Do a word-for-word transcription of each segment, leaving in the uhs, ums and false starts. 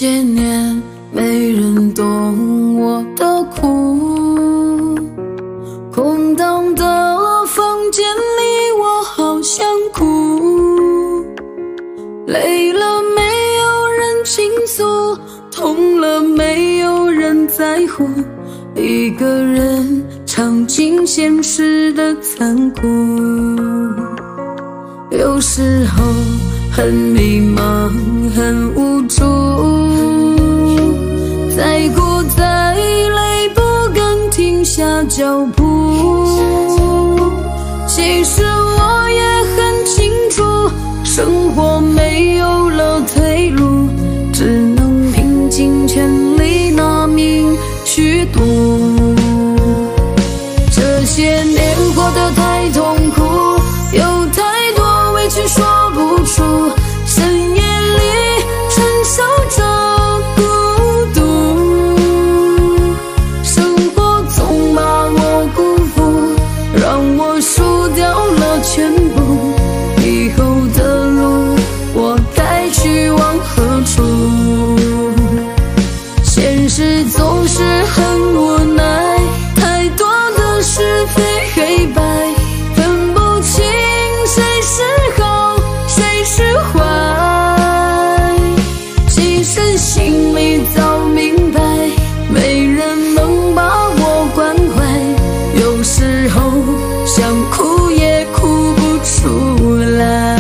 些年没人懂我的苦，空荡的房间里我好想哭，累了没有人倾诉，痛了没有人在乎，一个人尝尽现实的残酷。有时候很迷茫，很无助，再苦再累不敢停下脚步。其实我也很清楚，生活没有了退路，只能拼尽全力拿命去赌。这些年过得太痛苦，有太多委屈说不出，深夜里承受着孤独。生活总把我辜负，让我输掉了全部，以后的路我该去往何处？现实总是很无奈，太多的是非黑白，分不清谁是好谁是坏。其实心里早明白，没人能把我关怀，有时候想哭也哭不出来。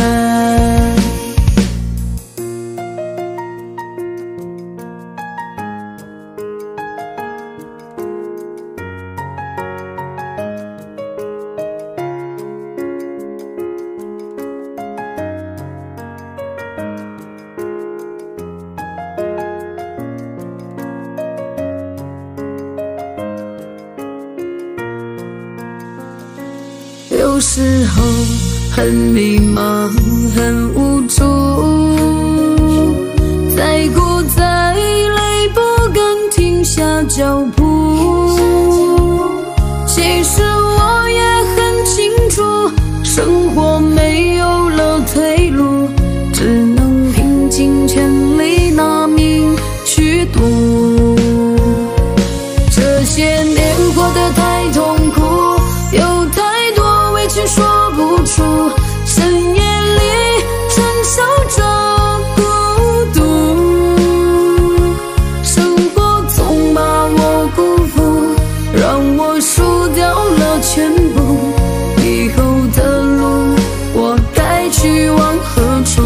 有时候很迷茫，很无助，再苦再累不敢停下脚步。其实我也很清楚，生活没有了退路，只能拼尽全力拿命去赌。这些年过得太痛苦，有太多委屈说不出，深夜里承受着孤独。生活总把我辜负，让我输掉了全部，以后的路我该去往何处？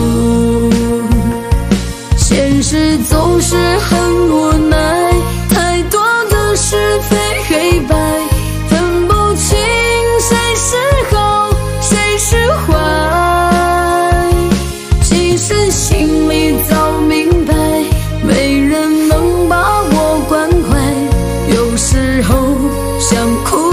现实总是很无奈，太多的是非黑白，分不清谁是好谁是坏。其实心里早明白，没人能把我关怀，有时候想哭